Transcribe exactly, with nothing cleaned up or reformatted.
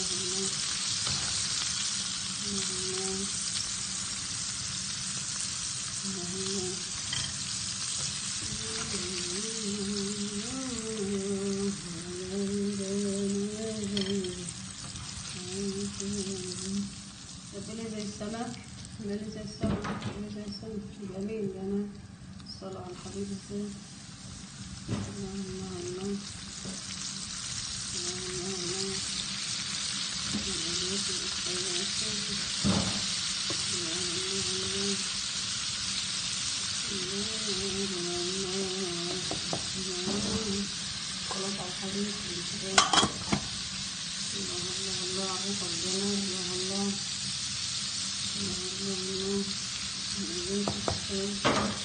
ربنا زي السمك، ربنا زي السمك، ربنا زي السمك، جميل جمال. الصلاة على الحبيب ازاي. الله الله الله الله الله الله. خلاص على الحبيب ازاي. الله الله الله على روح الجمال. الله الله الله الله الله.